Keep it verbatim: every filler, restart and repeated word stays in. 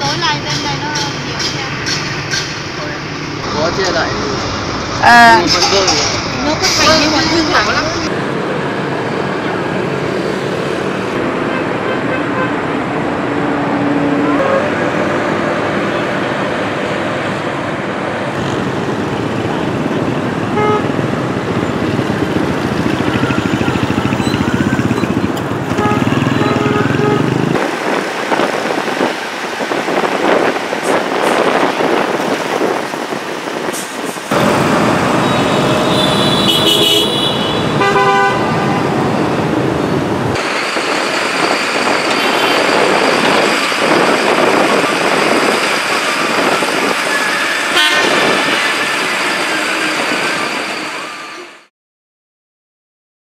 nối lại bên này nó nhiều xe. Có chia lại. À. Nó có thành nhưng mà thương lắm lắm.